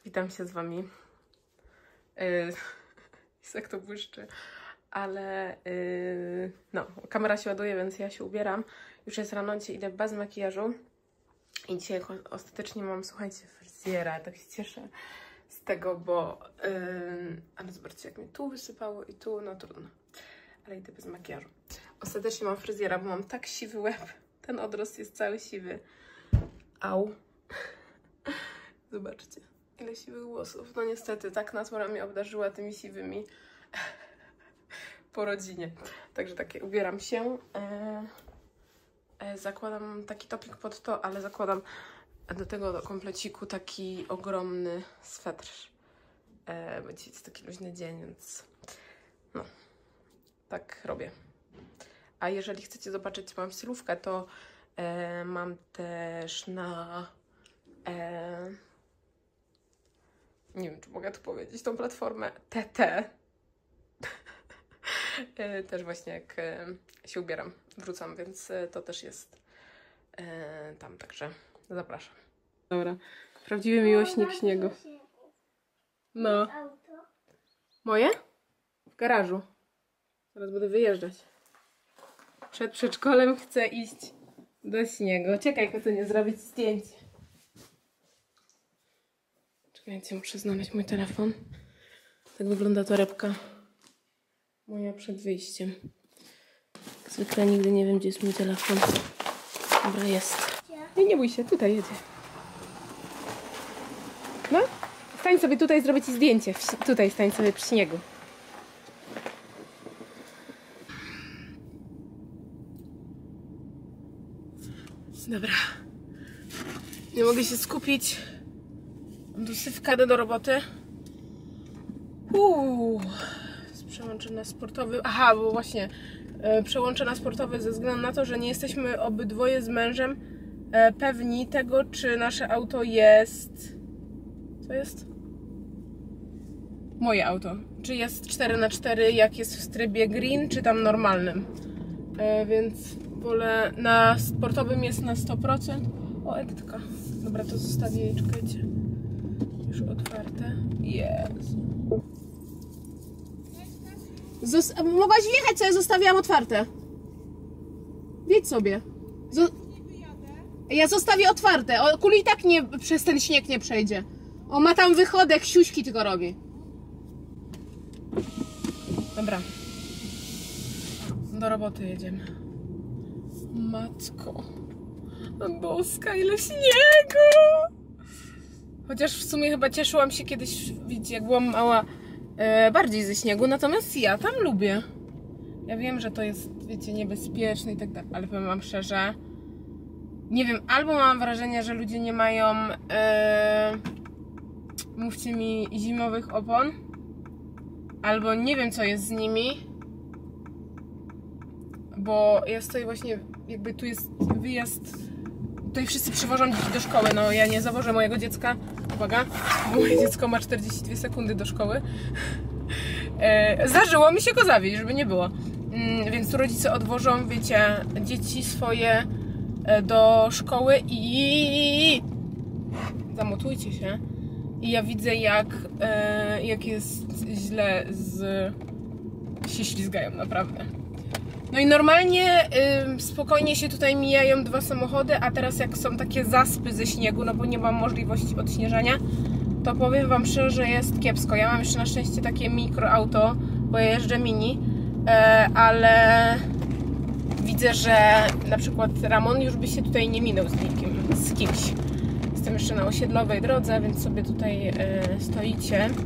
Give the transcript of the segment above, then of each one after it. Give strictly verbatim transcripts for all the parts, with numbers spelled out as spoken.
witam się z wami. Yy, jak to błyszczy, ale yy, no, kamera się ładuje, więc ja się ubieram. Już jest rano, dzisiaj idę bez makijażu i dzisiaj ostatecznie mam, słuchajcie, fryzjera. Tak się cieszę z tego, bo yy, ale zobaczcie, jak mi tu wysypało i tu, no trudno, ale idę bez makijażu. Ostatecznie mam fryzjera, bo mam tak siwy łeb, ten odrost jest cały siwy. Au. Zobaczcie, ile siwych włosów. No niestety, tak natura mnie obdarzyła tymi siwymi po rodzinie. Także takie, ubieram się. E, e, zakładam taki topik pod to, ale zakładam do tego do kompleciku taki ogromny swetr. E, bo dzisiaj jest taki luźny dzień, więc no, tak robię. A jeżeli chcecie zobaczyć moją stylówkę, to e, mam też na... E, nie wiem, czy mogę tu powiedzieć, tą platformę T T. e, też właśnie jak e, się ubieram, wrzucam, więc e, to też jest e, tam, także zapraszam. Dobra, prawdziwy miłośnik śniegu. No. Moje? W garażu. Zaraz będę wyjeżdżać. Przed przedszkolem chcę iść do śniegu. Czekaj, chcę nie zrobić zdjęcie. Czekajcie, muszę znaleźć mój telefon. Tak wygląda torebka moja przed wyjściem. Jak zwykle nigdy nie wiem, gdzie jest mój telefon. Dobra, jest. Nie, nie bój się, tutaj jedzie. No, stań sobie tutaj, zrobię ci zdjęcie. Tutaj stań sobie przy śniegu. Dobra. Nie mogę się skupić. Mam tu sywkadę do roboty. Uuu. Przełączę na sportowy. Aha, bo właśnie e, przełączę na sportowy ze względu na to, że nie jesteśmy obydwoje z mężem e, pewni tego, czy nasze auto jest... Co jest? Moje auto. Czy jest cztery na cztery, jak jest w trybie green, czy tam normalnym. E, więc wolę... Na sportowym jest na sto procent. O, Edytka. Dobra, to zostawię jej, czekajcie. Już otwarte. Jezu. Zos mogłaś wjechać, co ja zostawiłam otwarte. Wiedź sobie. Zo ja zostawię otwarte. O, Kuli i tak nie, przez ten śnieg nie przejdzie. O, ma tam wychodek, siuśki tylko robi. Dobra. Do roboty jedziemy. Matko. Boska, ile śniegu! Chociaż w sumie chyba cieszyłam się kiedyś, widzicie, jak byłam mała, e, bardziej ze śniegu, natomiast ja tam lubię. Ja wiem, że to jest, wiecie, niebezpieczne i tak dalej, ale powiem wam szczerze, nie wiem, albo mam wrażenie, że ludzie nie mają, e, mówcie mi, zimowych opon, albo nie wiem, co jest z nimi, bo ja stoję właśnie, jakby tu jest wyjazd. Tutaj wszyscy przywożą dzieci do szkoły, no ja nie zawożę mojego dziecka, uwaga, bo moje dziecko ma czterdzieści dwie sekundy do szkoły. E, zdarzyło mi się go zawieźć, żeby nie było. Mm, więc tu rodzice odwożą, wiecie, dzieci swoje do szkoły i... Zamotujcie się. I ja widzę, jak, e, jak jest źle z... się ślizgają, naprawdę. No i normalnie y, spokojnie się tutaj mijają dwa samochody, a teraz jak są takie zaspy ze śniegu, no bo nie mam możliwości odśnieżania, to powiem wam szczerze, że jest kiepsko. Ja mam jeszcze na szczęście takie mikroauto, bo ja jeżdżę mini, y, ale widzę, że na przykład Ramon już by się tutaj nie minął z nikim, z kimś. Jestem jeszcze na osiedlowej drodze, więc sobie tutaj y, stoicie. Y,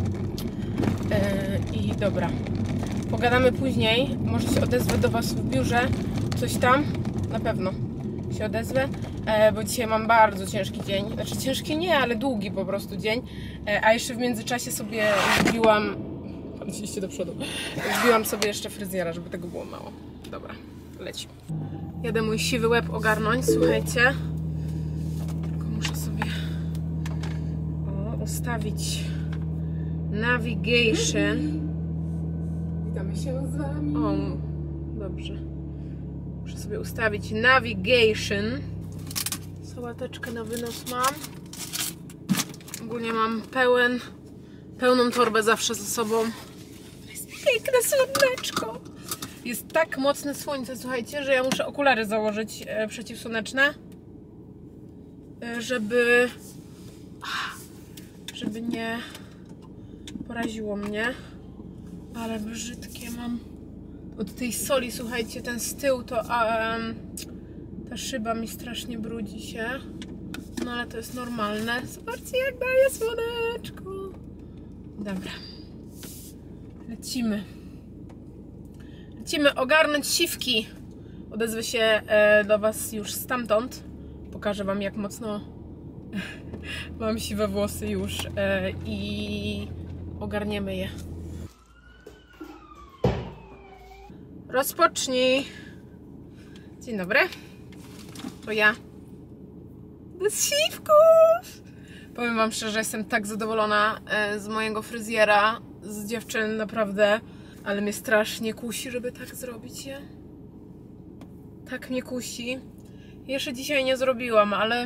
I dobra. Pogadamy później, może się odezwę do was w biurze, coś tam, na pewno się odezwę, e, bo dzisiaj mam bardzo ciężki dzień, znaczy ciężki nie, ale długi po prostu dzień, e, a jeszcze w międzyczasie sobie wbiłam, patrzyliście do przodu, wbiłam sobie jeszcze fryzjera, żeby tego było mało. Dobra, leci. Jadę mój siwy łeb ogarnąć, słuchajcie, tylko muszę sobie o, ustawić navigation. Witamy się z wami. O, dobrze. Muszę sobie ustawić navigation. Sałateczkę na wynos mam. Ogólnie mam pełen, pełną torbę zawsze ze sobą. To jest piękne słoneczko. Jest tak mocne słońce, słuchajcie, że ja muszę okulary założyć e, przeciwsłoneczne, e, żeby żeby nie poraziło mnie. Ale brzydkie mam. Od tej soli, słuchajcie, ten z tyłu to a, um, ta szyba mi strasznie brudzi się. No ale to jest normalne. Zobaczcie, jak daje słoneczko. Dobra. Lecimy. Lecimy ogarnąć siwki. Odezwę się e, do was już stamtąd. Pokażę wam, jak mocno mam siwe włosy już e, i ogarniemy je. Rozpocznij. Dzień dobry. To ja. Bez siwków. Powiem wam szczerze, jestem tak zadowolona z mojego fryzjera, z dziewczyn, naprawdę. Ale mnie strasznie kusi, żeby tak zrobić je. Tak mnie kusi. Jeszcze dzisiaj nie zrobiłam, ale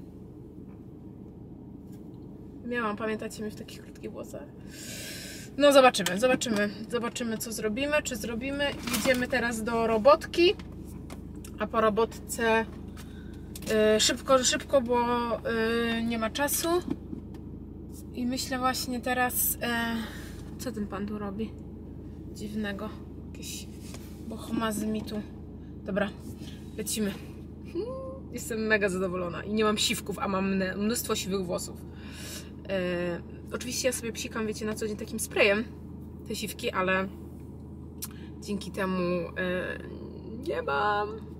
miałam, pamiętacie mnie, w takich krótkich włosach. No zobaczymy, zobaczymy, zobaczymy co zrobimy, czy zrobimy. Idziemy teraz do robotki, a po robotce yy, szybko, szybko, bo yy, nie ma czasu. I myślę właśnie teraz, yy, co ten pan tu robi? Dziwnego, jakieś bohomazy mi tu. Dobra, lecimy. Jestem mega zadowolona i nie mam siwków, a mam mnóstwo siwych włosów. Yy, Oczywiście ja sobie psikam, wiecie, na co dzień takim sprayem te siwki, ale dzięki temu yy, nie mam.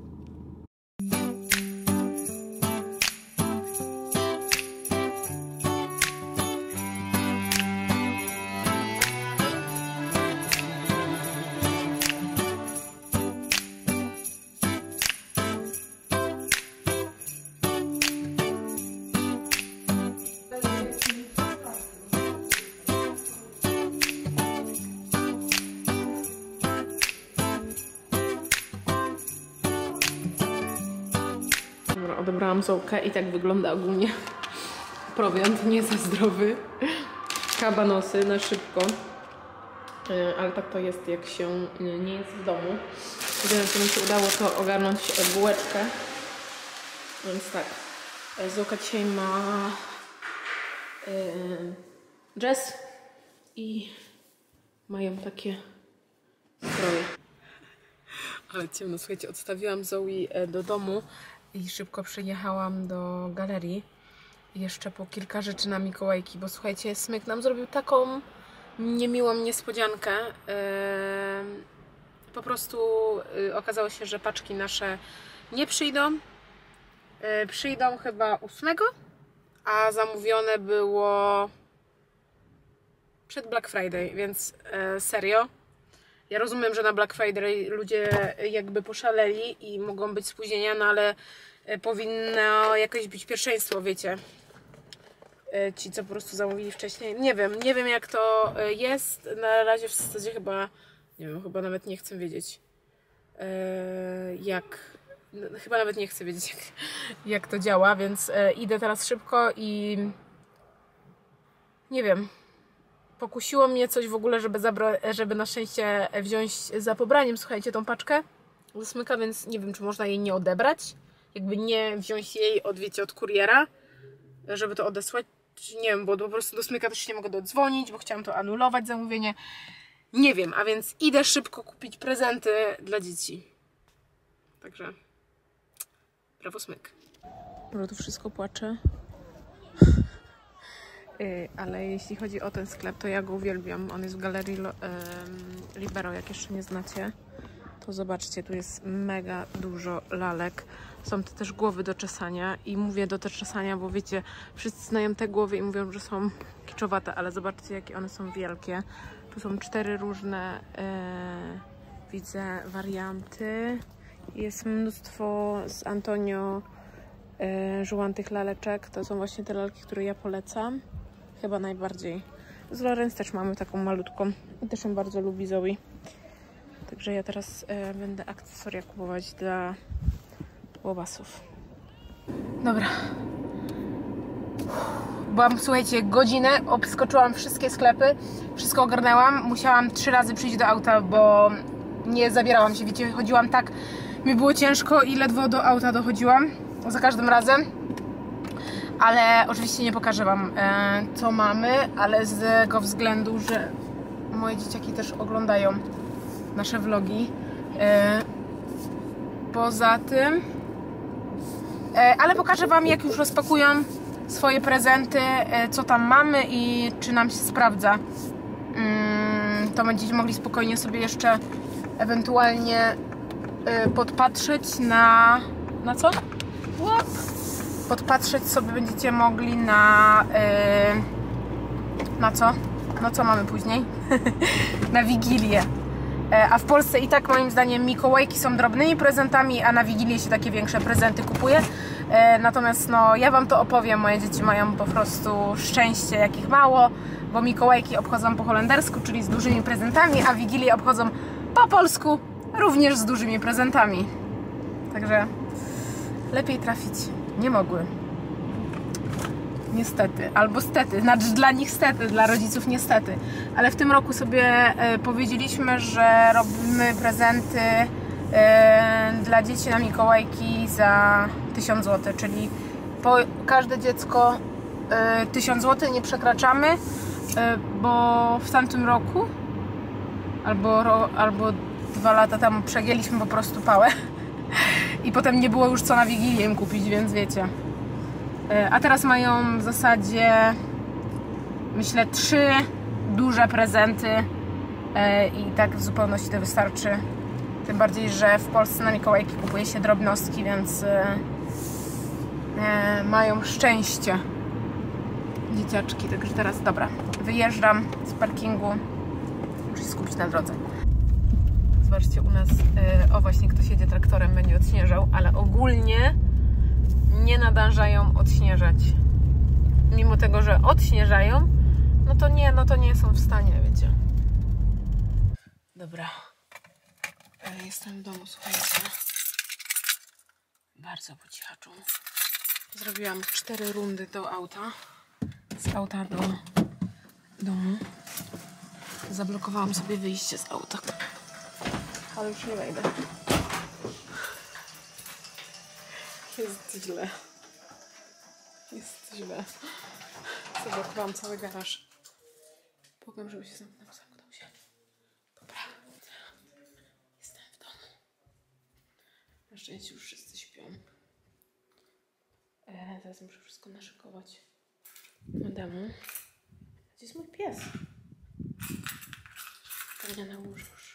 Odebrałam Zołkę i tak wygląda ogólnie prowiant, nie za zdrowy. Kabanosy na szybko. Ale tak to jest, jak się nie jest w domu. Jedyne, co mi się udało, to ogarnąć bułeczkę. Więc tak, Zołka dzisiaj ma dżes i mają takie stroje. Ale ciemno, słuchajcie, odstawiłam Zoe do domu i szybko przyjechałam do galerii. Jeszcze po kilka rzeczy na Mikołajki, bo słuchajcie, Smyk nam zrobił taką niemiłą niespodziankę. Yy, po prostu yy, okazało się, że paczki nasze nie przyjdą. Yy, przyjdą chyba ósmego, a zamówione było przed Black Friday, więc yy, serio. Ja rozumiem, że na Black Friday ludzie jakby poszaleli i mogą być spóźnienia, no ale powinno jakoś być pierwszeństwo, wiecie. Ci, co po prostu zamówili wcześniej. Nie wiem, nie wiem jak to jest. Na razie w zasadzie chyba, nie wiem, chyba nawet nie chcę wiedzieć jak, no, chyba nawet nie chcę wiedzieć jak, jak to działa, więc idę teraz szybko i nie wiem. Pokusiło mnie coś w ogóle, żeby, żeby na szczęście wziąć za pobraniem, słuchajcie, tą paczkę ze Smyka, więc nie wiem, czy można jej nie odebrać. Jakby nie wziąć jej od, wiecie, od kuriera, żeby to odesłać. Nie wiem, bo po prostu do Smyka też się nie mogę dodzwonić, bo chciałam to anulować zamówienie. Nie wiem, a więc idę szybko kupić prezenty dla dzieci. Także brawo Smyk. Dobra, tu wszystko płacze. Ale jeśli chodzi o ten sklep, to ja go uwielbiam. On jest w galerii Libero, jak jeszcze nie znacie. To zobaczcie, tu jest mega dużo lalek. Są to też głowy do czesania i mówię do czesania, bo wiecie, wszyscy znają te głowy i mówią, że są kiczowate, ale zobaczcie, jakie one są wielkie. Tu są cztery różne, e, widzę, warianty. Jest mnóstwo z Antonio e, żołątych laleczek. To są właśnie te lalki, które ja polecam. Chyba najbardziej. Z Lorenz też mamy taką malutką i też ją bardzo lubi Zoe. Także ja teraz e, będę akcesoria kupować dla łobasów. Dobra. byłam, słuchajcie, godzinę, obskoczyłam wszystkie sklepy, wszystko ogarnęłam, musiałam trzy razy przyjść do auta, bo nie zabierałam się, wiecie, chodziłam tak, mi było ciężko i ledwo do auta dochodziłam za każdym razem. Ale oczywiście nie pokażę wam, e, co mamy, ale z tego względu, że moje dzieciaki też oglądają nasze vlogi. E, poza tym, e, ale pokażę wam, jak już rozpakują swoje prezenty, e, co tam mamy i czy nam się sprawdza. Mm, to będziecie mogli spokojnie sobie jeszcze ewentualnie e, podpatrzeć na... na co? What? Podpatrzeć sobie będziecie mogli na... Yy, na co? No co mamy później? Na Wigilię. E, a w Polsce i tak moim zdaniem Mikołajki są drobnymi prezentami, a na Wigilię się takie większe prezenty kupuje. E, natomiast no, ja wam to opowiem, moje dzieci mają po prostu szczęście jakich mało, bo Mikołajki obchodzą po holendersku, czyli z dużymi prezentami, a Wigilię obchodzą po polsku, również z dużymi prezentami. Także lepiej trafić nie mogły. Niestety, albo stety, znaczy dla nich stety, dla rodziców niestety. Ale w tym roku sobie e, powiedzieliśmy, że robimy prezenty e, dla dzieci na Mikołajki za tysiąc złotych, czyli po każde dziecko e, tysiąc złotych nie przekraczamy, e, bo w tamtym roku albo, ro, albo dwa lata temu przegięliśmy po prostu pałę. I potem nie było już co na Wigilię im kupić, więc wiecie. A teraz mają w zasadzie, myślę, trzy duże prezenty i tak w zupełności to wystarczy. Tym bardziej, że w Polsce na Mikołajki kupuje się drobnostki, więc mają szczęście dzieciaczki. Także teraz, dobra, wyjeżdżam z parkingu. Muszę się skupić na drodze. Zobaczcie, u nas, o właśnie, ktoś jedzie traktorem, będzie odśnieżał, ale ogólnie nie nadążają odśnieżać. Mimo tego, że odśnieżają, no to nie, no to nie są w stanie, wiecie. Dobra. Jestem w domu, słuchajcie. Bardzo po cichaczu. Zrobiłam cztery rundy do auta. Z auta do domu. Zablokowałam sobie wyjście z auta. Ale już nie wejdę. Jest źle. Jest źle. Zablokowałam cały garaż. Błagam, żeby się zamknął, zamknął się. Dobra. Jestem w domu. Na szczęście już wszyscy śpią. E, teraz muszę wszystko naszykować do domu. Gdzie jest mój pies? Pewnie na łóżku już.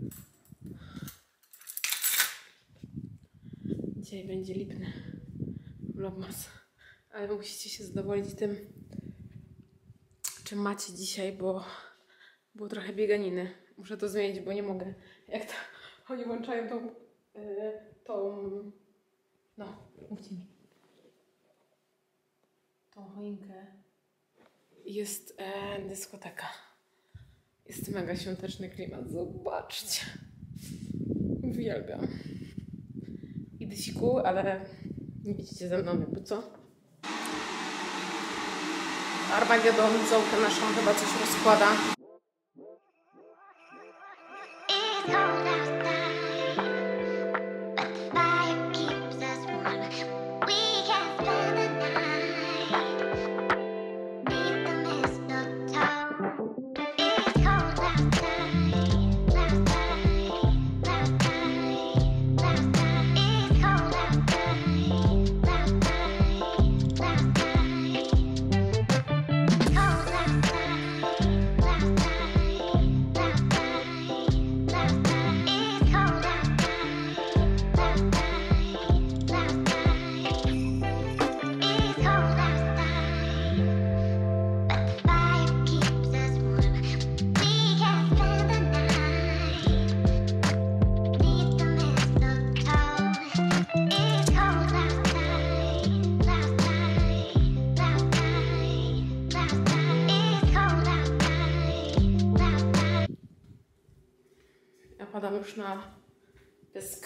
Dzisiaj będzie lipny vlogmas, ale musicie się zadowolić tym, czym macie dzisiaj, bo było trochę bieganiny. Muszę to zmienić, bo nie mogę. Jak to oni włączają tą, yy, tą, no, mówcie mi, tą choinkę. Jest e, dyskoteka. Jest mega świąteczny klimat, zobaczcie. Uwielbiam. Idę siku, ale nie widzicie ze mną jakby co. Armagedon, zołkę naszą chyba coś rozkłada. Padam już na pysk.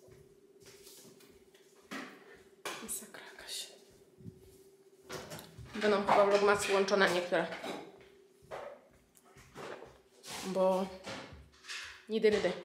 Masakra jakaś. Będą chyba vlogmasy łączone niektóre. Bo nie dyrydy.